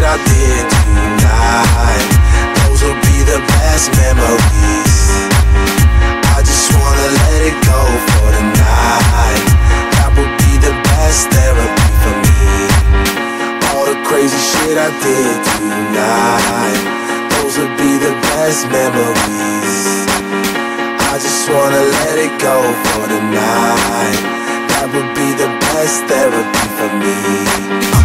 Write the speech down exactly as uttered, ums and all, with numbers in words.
I did tonight, those will be the best memories. I just wanna let it go for the night. That would be the best therapy for me. All the crazy shit I did tonight, those would be the best memories. I just wanna let it go for the night. That would be the best therapy for me.